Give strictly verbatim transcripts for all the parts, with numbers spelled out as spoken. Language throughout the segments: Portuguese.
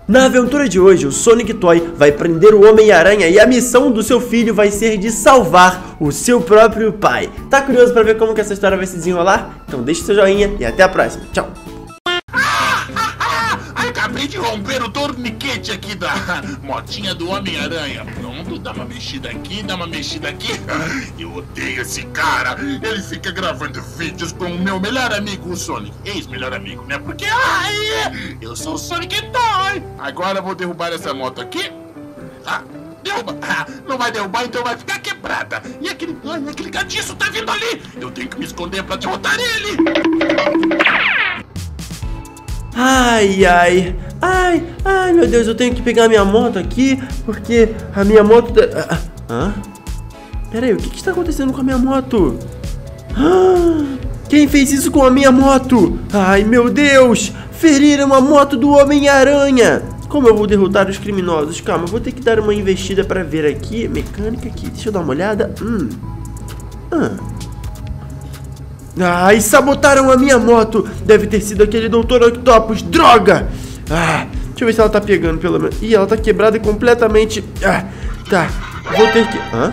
Na aventura de hoje, o Sonic Toy vai prender o Homem-Aranha e a missão do seu filho vai ser de salvar o seu próprio pai. Tá curioso pra ver como que essa história vai se desenrolar? Então deixa seu joinha e até a próxima. Tchau! Acabei de romper o torniquete aqui da motinha do Homem-Aranha. Pronto, dá uma mexida aqui, dá uma mexida aqui. Eu odeio esse cara. Ele fica gravando vídeos com o meu melhor amigo, o Sonic. Ex-melhor amigo, né? Porque, ai, eu sou o Sonic Toy. Agora eu vou derrubar essa moto aqui. Ah, derruba. Ah, não vai derrubar, então vai ficar quebrada. E aquele, ai, aquele gatiço tá vindo ali. Eu tenho que me esconder pra derrotar ele. Ai, ai, ai, ai, meu Deus, eu tenho que pegar a minha moto aqui, porque a minha moto... Ah, ah, pera aí, o que que está acontecendo com a minha moto? Ah, quem fez isso com a minha moto? Ai, meu Deus, feriram a moto do Homem-Aranha. Como eu vou derrotar os criminosos? Calma, eu vou ter que dar uma investida para ver aqui. Mecânica aqui, deixa eu dar uma olhada. Hum, ah... Ai, sabotaram a minha moto. Deve ter sido aquele doutor Octopus. Droga! Ah, deixa eu ver se ela tá pegando pelo menos. Ih, ela tá quebrada e completamente... Ah, tá, vou ter que... Hã?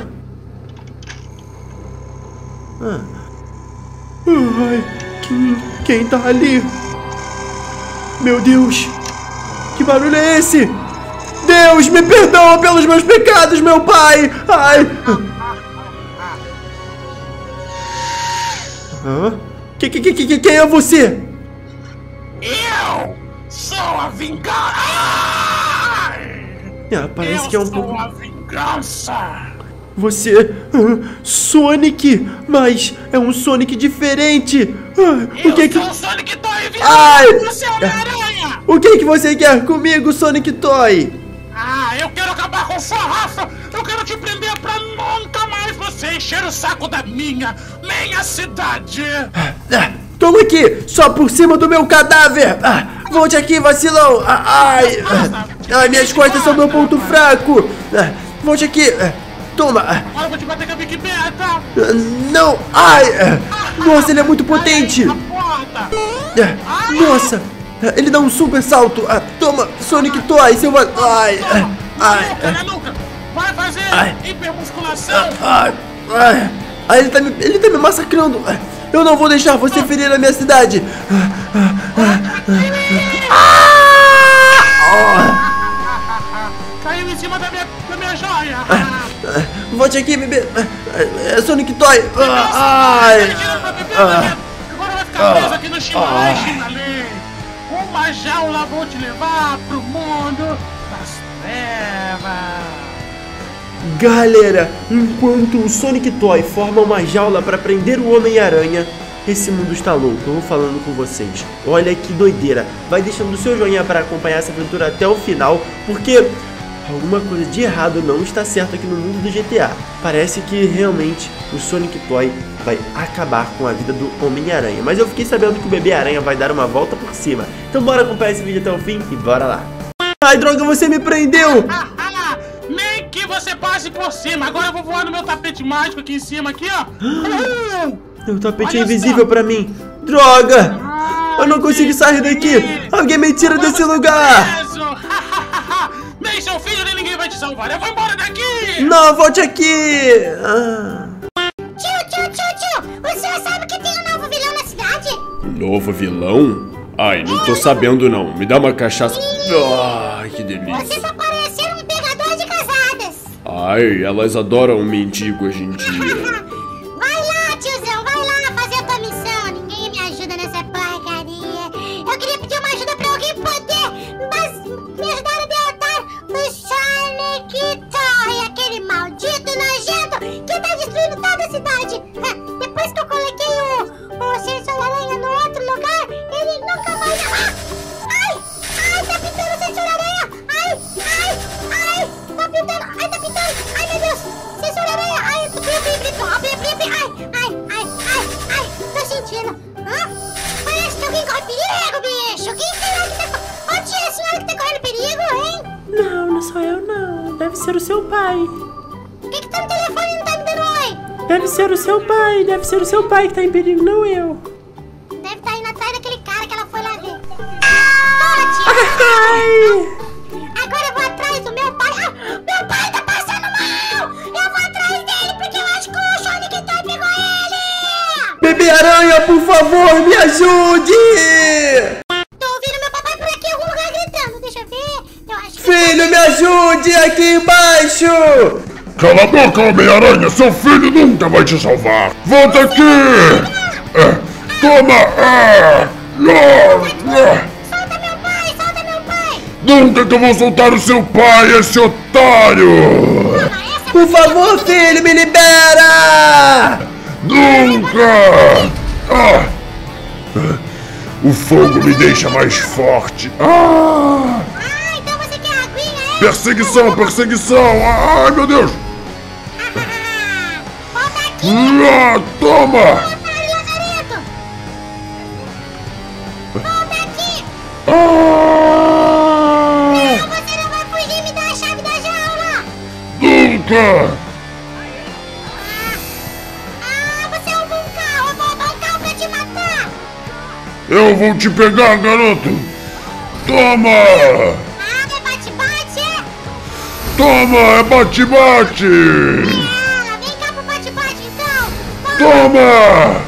Ah. Ai, quem, quem tá ali? Meu Deus! Que barulho é esse? Deus, me perdoa pelos meus pecados, meu pai! Ai... Hã? Que, que, que, que, quem é você? Eu sou a vingança! Ah, parece eu que é um sou pouco... a vingança! Você... Ah, Sonic! Mas é um Sonic diferente! Ah, eu o que sou que... o Sonic Toy vilão! Ai! Você é Homem-Aranha! O que que você quer comigo, Sonic Toy? Ah, eu quero acabar com sua raça! Eu quero te prender pra nunca mais você encher o saco da minha, minha cidade! Ah, toma aqui! Só por cima do meu cadáver! Ah, volte aqui, vacilão! Ah, ai! Ah, ai, minhas costas são meu ponto fraco! Ah, volte aqui! Ah, toma! Ah, Agora eu vou te bater com a Big Beta! ah, não! Ai! Ah, nossa, ele é muito potente! A porta! Ah, nossa! Ah, ele dá um super salto! Ah, toma, Sonic Toy, seu... Ai! Ah, ai! Ai, nunca! Vai fazer Ai. hipermusculação! Ai, ai, ai, ele tá me, ele tá me massacrando. Eu não vou deixar você ferir a minha cidade. Caiu em cima da minha, da minha joia! Volte aqui, bebê. É Sonic Toy. Ai. Agora vai ficar preso aqui no Chimalé, Chimalé. Uma jaula vou te levar pro mundo das trevas. Galera, enquanto o Sonic Toy forma uma jaula para prender o Homem-Aranha, esse mundo está louco, eu vou falando com vocês. Olha que doideira. Vai deixando o seu joinha para acompanhar essa aventura até o final, porque alguma coisa de errado não está certo aqui no mundo do G T A. Parece que realmente o Sonic Toy vai acabar com a vida do Homem-Aranha. Mas eu fiquei sabendo que o Bebê Aranha vai dar uma volta por cima. Então bora acompanhar esse vídeo até o fim e bora lá. Ai, droga, você me prendeu! Nem que você passe por cima. Agora eu vou voar no meu tapete mágico aqui em cima, aqui, ó. Meu tapete Olha é invisível só. pra mim. Droga! Ah, Eu não consigo sair daqui! Alguém me tira Agora desse você lugar! tá preso. Nem seu filho, nem ninguém vai te salvar. Eu vou embora daqui! Não, volte aqui! Ah. Tio, tio, tio, tio! O senhor sabe que tem um novo vilão na cidade? Novo vilão? Ai, não tô sabendo não. Me dá uma cachaça. Ai, que Você delícia. só parecer um pegador de casadas! Ai, elas adoram um mendigo hoje em dia. Vai lá, tiozão, vai lá fazer a tua missão! Ninguém me ajuda nessa porcaria! Eu queria pedir uma ajuda pra alguém poder mas me ajudar a derrotar o Sonic Toy, aquele maldito nojento que tá destruindo toda a cidade! Depois que eu coloquei o, o sensor aranha no outro lugar, ele nunca mais... Ah! Ai! Ai, tá pintando o sensor aranha! Ai! Ai! Ai! Tá pintando! Ai, tá pintando! Ai, meu Deus! Sensor aranha! Ai, blim, blim, blim, blim, blim, ai! Ai! Ai! Ai! Ai! Tô sentindo! Hã? Parece que alguém corre perigo, bicho! Quem será que tá... Onde é a senhora que tá correndo perigo, hein? Não, não sou eu não. Deve ser o seu pai. O que que tá no telefone e não tá me dando oi? Deve ser o seu pai. Deve ser o seu pai que tá em perigo, não eu. Deve estar indo atrás daquele cara que ela foi lá ver. Toma, tia! Ai! Galera, por favor, me ajude! Tô ouvindo meu papai por aqui em algum lugar gritando. Deixa eu ver. Eu acho que... Filho, me ajude aqui embaixo! Cala a boca, Homem-Aranha! Seu filho nunca vai te salvar! Volta aqui! É, toma! É, é, Solta meu pai, solta meu pai. nunca que eu vou soltar o seu pai, esse otário! Toma, essa... Por favor, filho, me libera! Nunca! Ah, o fogo me deixa mais forte! Ah, Ah, então você quer aguinha, é? perseguição, perseguição! Ai, meu Deus! Volta aqui, Ah, toma! otário lazarento. Volta aqui. Ah, Não, você não vai fugir. Me dá a chave da jaula. nunca! Ah, você é um bom carro. Eu vou roubar um carro pra te matar. Eu vou te pegar, garoto! Toma! Ah, é bate-bate, é? Toma, é bate-bate! Ah, vem cá pro bate-bate, então. Toma. Toma!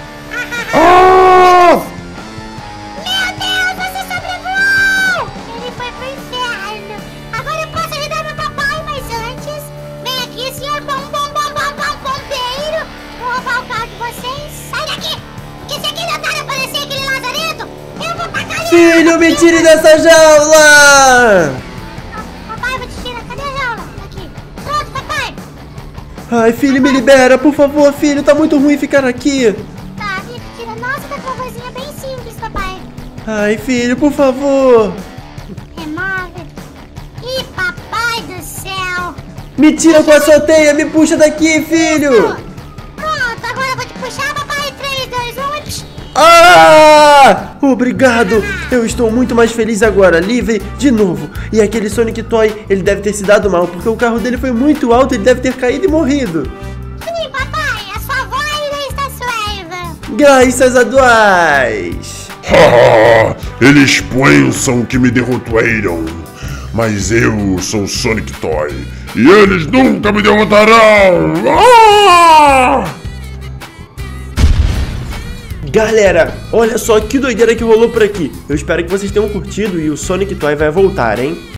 Ah! Meu Deus, você sobrevoou! Ele foi pro inferno. Agora eu posso ajudar meu papai, mas antes... Vem aqui, senhor bom, bom, bom, bom, bom, bombeiro. Vou roubar o carro de vocês. Sai daqui! Porque se aquele otário aparecer, aquele lazarento, eu vou tacar ele. Filho, me tire dessa jaula! Papai, eu vou te tirar. Cadê a jaula? Aqui. Pronto, papai. Ai, filho, me libera, por favor, filho, tá muito ruim ficar aqui. Tá, me tira. Nossa, tá com uma coisinha bem simples, papai. Ai, filho, por favor. Remove. Ih, papai do céu. Me tira com a sua teia, me puxa daqui, filho. Pronto, agora eu vou te puxar, papai. três, dois, um e... psh. Ah! Obrigado! Eu estou muito mais feliz agora, livre de novo. E aquele Sonic Toy, ele deve ter se dado mal, porque o carro dele foi muito alto, ele deve ter caído e morrido. Sim, papai, a sua avó ainda está suave. Graças a Deus! Haha, eles pensam que me derrotaram, mas eu sou Sonic Toy e eles nunca me derrotarão! Ah! Galera, olha só que doideira que rolou por aqui. Eu espero que vocês tenham curtido e o Sonic Toy vai voltar, hein?